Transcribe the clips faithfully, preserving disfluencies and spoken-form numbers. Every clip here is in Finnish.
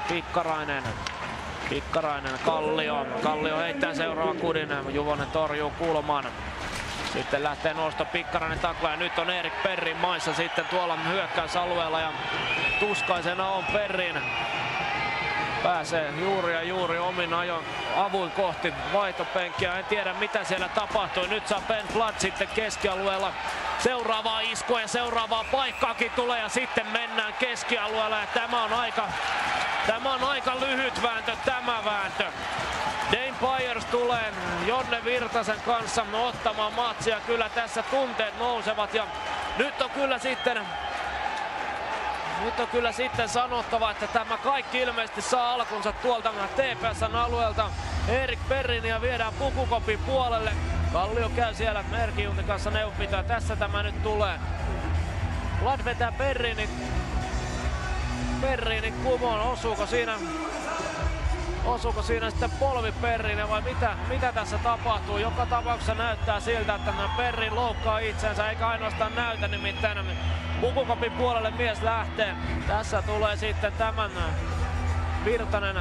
Pikkarainen. Pikkarainen, Kallio. Kallio heittää seuraava kudin. Juvonen torjuu kulman. Sitten lähtee nosto Pikkarainen taklaa ja nyt on Erik Perrin maissa sitten tuolla hyökkäysalueella ja tuskaisena on Perrin. Pääsee juuri ja juuri omin ajon avuin kohti vaihtopenkkiä. En tiedä mitä siellä tapahtui. Nyt saa Ben Flood sitten keskialueella seuraavaa iskua ja seuraavaa paikkaakin tulee ja sitten mennään keskialueella ja tämä on aika, tämä on aika lyhyt vääntö tämä vääntö. Dane Byers tulee Jonne Virtasen kanssa ottamaan matsia. Kyllä tässä tunteet nousevat ja nyt on kyllä sitten Nyt on kyllä sitten sanottava, että tämä kaikki ilmeisesti saa alkunsa tuolta T P S:n alueelta. Erik Perrinia viedään pukukopin puolelle. Kallio käy siellä Merkijuntin kanssa neuvonpitoa. Tässä tämä nyt tulee. Vlad vetää Perrini. Perrini kumoon. Osuuko siinä? Osuuko siinä sitten polvi Perrinia vai mitä, mitä tässä tapahtuu? Joka tapauksessa näyttää siltä, että Perrin loukkaa itsensä, eikä ainoastaan näytä, nimittäin pukukopin puolelle mies lähtee. Tässä tulee sitten tämän Virtanen.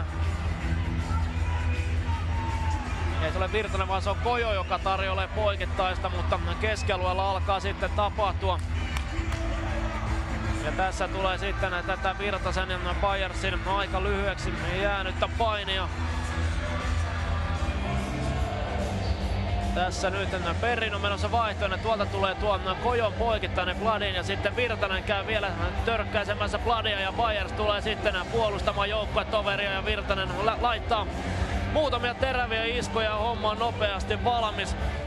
Ei se ole Virtanen, vaan se on Kojo, joka tarjoilee poikittaista, mutta keskialueella alkaa sitten tapahtua. Ja tässä tulee sitten tätä Virtasen ja Byersin aika lyhyeksi jäänyttä painia. Tässä nyt Perrin on menossa vaihtoehtoinen. Tuolta tulee tuon Kojon poikittainen Bladin ja sitten Virtanen käy vielä törkkäisemässä Bladia ja Byers tulee sitten puolustamaan joukkuetoveria ja Virtanen la- laittaa muutamia teräviä iskuja ja homma on nopeasti valmis.